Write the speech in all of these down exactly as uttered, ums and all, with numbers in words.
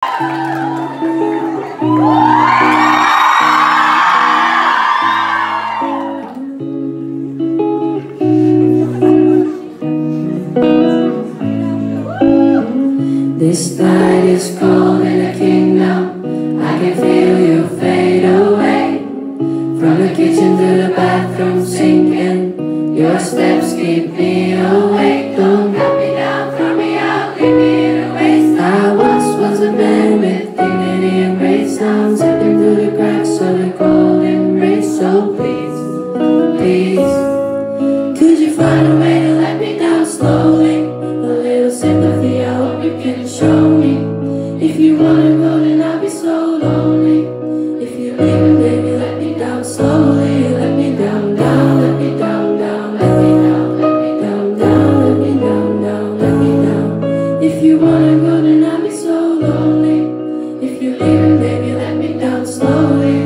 This night is cold in a kingdom. I can feel you fade away. From the kitchen to the bathroom sinking. Your steps keep me awake. Don't cut me down, throw me out, leave me in a waste. I once was a man with dignity and grace. Now I'm slipping through the cracks of the cold embrace. So please, please, could you find a way to let me down slowly? A little sympathy, I hope you can show me. If you wanna go, then I'll be so lonely. If you're leaving, baby, let me down slowly. Let me down, down, let me down, down, let me down, let me down, down, let me down, down, let me down. If you wanna go, then I'll be so lonely. If you're leaving, baby, let me down slowly.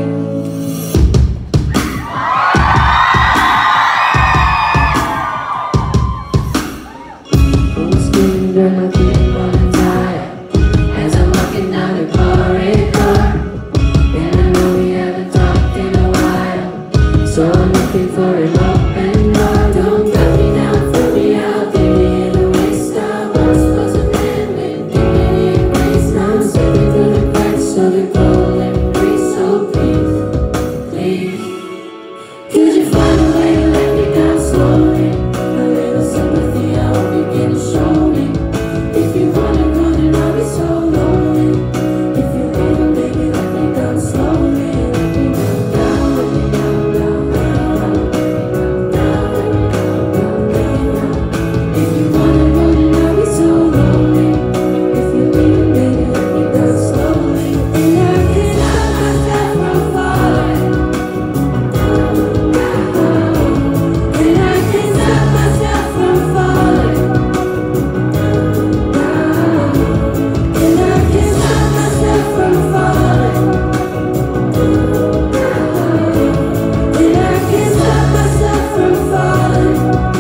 Then I keep on tired as I'm walking down the corridor. And I know we haven't talked in a while, so I'm looking for an open door. Don't cut me down, throw me out, leave me in a waste. I once was a man with dignity and grace. Now I'm slipping through the cracks of the cold embrace. So please, please, could you find a way to let me down slowly? A little sympathy, I hope you can show me. If you wanna go, then I'll be so lonely. If you're leaving, baby, let me down slowly. Let me down, down, let me down, down, down, down, let me down, down, down, down. If you wanna go, then I'll be so lonely. If you're leaving, baby, let me down slowly. And I can't stop myself from falling. And I can't stop myself from falling. And I can't stop myself from falling. And I can't stop myself from falling.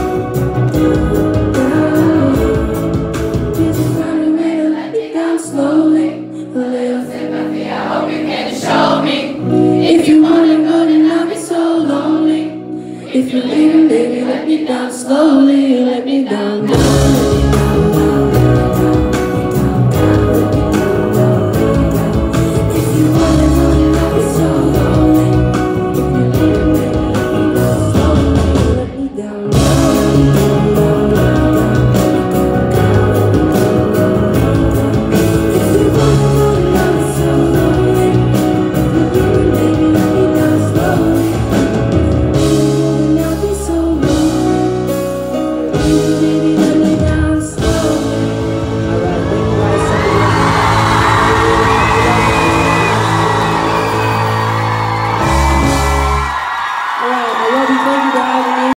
Did you find a way to let me down slowly? A little sympathy, I hope you can show me. If you wanna go, then I'll be so lonely. If you're leaving, baby, let me down slowly. Let me down, down.